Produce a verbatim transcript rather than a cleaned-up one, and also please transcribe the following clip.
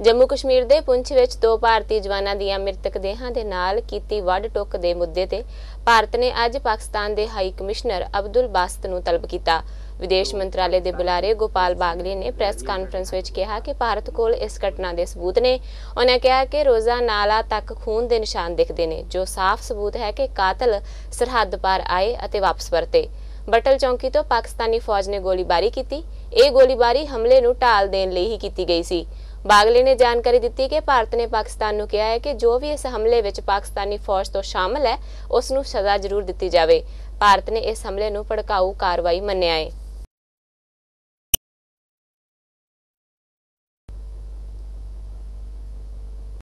जम्मू कश्मीर दे पुंछ विच दो भारतीय जवानां दीआं मृतक देहां दे नाल कीती वड्ड टुक दे मुद्दे ते भारत ने अज पाकिस्तान दे हाई कमिश्नर अब्दुल बासत नूं तलब कीता। विदेश मंत्रालय के बुलारे गोपाल बागली ने प्रेस कॉन्फ्रेंस में कहा कि भारत कोल इस घटना के सबूत ने। उन्हें कहा कि रोज़ा नाला तक खून के निशान दिखते हैं, जो साफ सबूत है कि कातिल सरहद पार आए और वापस परते। बटल चौकी तो पाकिस्तानी फौज ने गोलीबारी की। यह गोलीबारी हमले नूं ढाल देण लई ही की गई सी। बागली ने जानकारी दी कि भारत ने पाकिस्तान नूं कहा है कि जो भी इस हमले विच पाकिस्तानी फौज तो शामिल है, उसनूं सज़ा जरूर दी जाए। भारत ने इस हमले नूं भड़काऊ कार्रवाई मन्निया है।